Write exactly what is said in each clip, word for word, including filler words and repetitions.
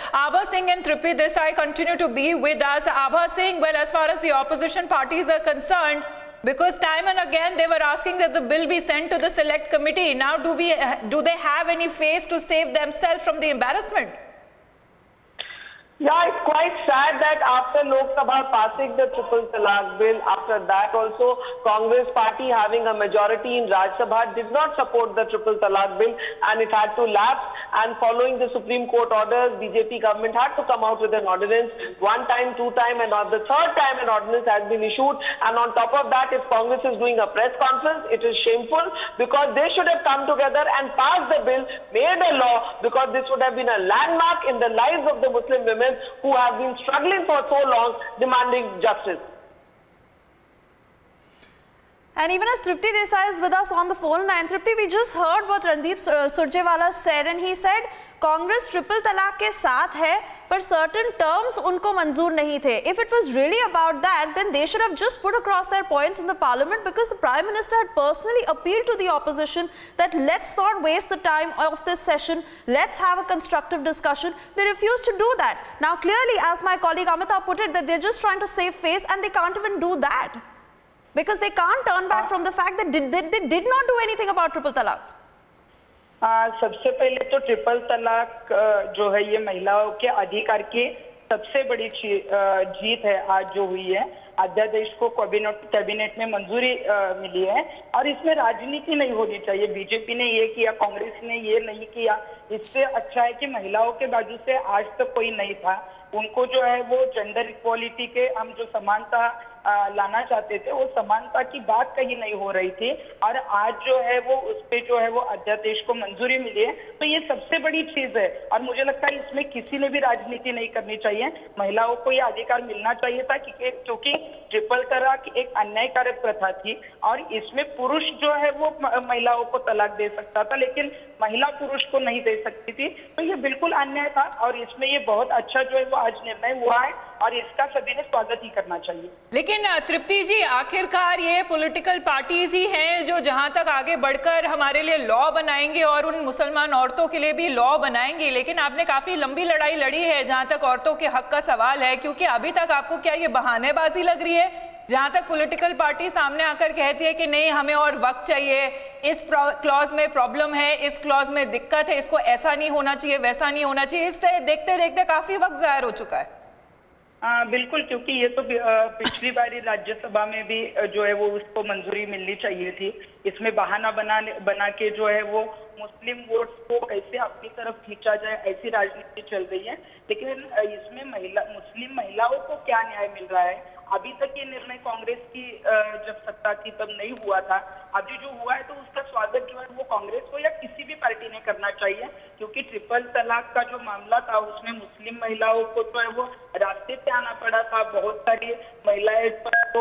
Abha Singh and Trupti Desai continue to be with us. Abha Singh, well, as far as the opposition parties are concerned, because time and again they were asking that the bill be sent to the select committee. Now, do we do they have any face to save themselves from the embarrassment? Yeah, it's quite sad that after Lok Sabha passing the triple talaq bill, after that also Congress party having a majority in Rajya Sabha did not support the triple talaq bill and it had to lapse, and following the Supreme Court orders, B J P government had to come out with an ordinance, one time, two time, and on the third time an ordinance has been issued. And on top of that, if Congress is doing a press conference, it is shameful, because they should have come together and passed the bill, made a law, because this would have been a landmark in the lives of the Muslim women who have been struggling for so long demanding justice. And even as Trupti Desai is with us on the phone, and Trupti, we just heard what Randeep Surjewala said, and he said Congress triple talaq ke saath hai, but certain terms unko manzoor nahi the. If it was really about that, then they should have just put across their points in the parliament, because the Prime Minister had personally appealed to the opposition that let's not waste the time of this session, let's have a constructive discussion. They refused to do that. Now clearly, as my colleague Amita put it, that they're just trying to save face, and they can't even do that, because they can't turn back from the fact that they, they, they did not do anything about triple talaq. आ, सबसे पहले तो triple तलाक जो है ये महिलाओं के अधिकार की सबसे बड़ी जीत है आज जो हुई है। अध्यादेश को कैबिनेट कैबिनेट में मंजूरी मिली है और इसमें राजनीति नहीं होनी चाहिए। बीजेपी ने ये किया, कांग्रेस ने ये नहीं किया। इससे अच्छा है कि महिलाओं के बाजू से आज तक कोई नहीं था। उनको जो है वो जेंडर इक्वालिटी के हम जो समानता लाना चाहते थे, वो समानता की बात कहीं नहीं हो रही थी, और आज जो है वो उस पे जो है वो अध्यादेश को मंजूरी मिली है। तो ये सबसे बड़ी चीज है और मुझे लगता है इसमें किसी ने भी राजनीति नहीं करनी चाहिए। महिलाओं को ये अधिकार मिलना चाहिए था, क्योंकि ट्रिपल तलाक एक अन्यायकारक प्रथा थी और इसमें पुरुष जो है वो महिलाओं को तलाक दे सकता था, लेकिन महिला पुरुष को नहीं दे सकती थी। तो ये बिल्कुल अन्याय था और इसमें ये बहुत अच्छा जो है वो आज निर्णय हुआ है और इसका सभी ने स्वागत ही करना चाहिए। लेकिन तृप्ति जी, आखिरकार ये पॉलिटिकल पार्टीज ही हैं जो जहां तक आगे बढ़कर हमारे लिए लॉ बनाएंगे और उन मुसलमान औरतों के लिए भी लॉ बनाएंगे। लेकिन आपने काफी लंबी लड़ाई लड़ी है जहां तक औरतों के हक का सवाल है, क्योंकि अभी तक आपको क्या ये बहानेबाजी लग रही है? जहां तक पॉलिटिकल पार्टी सामने आकर कहती है कि नहीं, हमें और वक्त चाहिए, इस क्लॉज में प्रॉब्लम है, इस क्लॉज में दिक्कत है, इसको ऐसा नहीं होना चाहिए, वैसा नहीं होना चाहिए, इस तरह देखते देखते काफी वक्त जाहिर हो चुका है। आ, बिल्कुल, क्योंकि ये तो पिछली बारी राज्यसभा में भी जो है वो उसको मंजूरी मिलनी चाहिए थी। इसमें बहाना बना बना के जो है वो मुस्लिम वोट्स को कैसे अपनी तरफ खींचा जाए, ऐसी राजनीति चल रही है। लेकिन इसमें महिला मुस्लिम महिलाओं को क्या न्याय मिल रहा है? अभी तक ये निर्णय कांग्रेस की जब सत्ता थी तब नहीं हुआ था। अभी जो हुआ है तो उसका स्वागत जो है वो कांग्रेस को या किसी भी पार्टी ने करना चाहिए, क्योंकि ट्रिपल तलाक का जो मामला था उसमें मुस्लिम महिलाओं को जो है वो रास्ते पे आना पड़ा था। बहुत सारी महिलाएं तो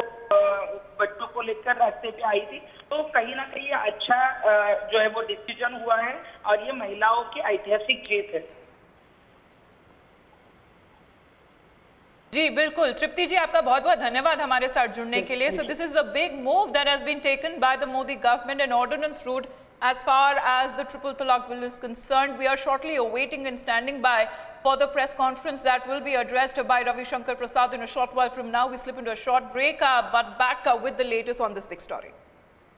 बच्चों को लेकर रास्ते पे आई थी। तो कहीं ना कहीं अच्छा जो है वो डिसीजन हुआ है और ये महिलाओं की ऐतिहासिक जीत है। जी बिल्कुल, तृप्ति जी आपका बहुत बहुत धन्यवाद हमारे साथ जुड़ने के लिए। So this is a big move that has been taken by the Modi government and ordinance route as far as the triple talaq bill is concerned. We are shortly awaiting and standing by for the press conference that will be addressed by Ravi Shankar Prasad in a short while from now. We slip into a short break, uh, but back uh, with the latest on this big story.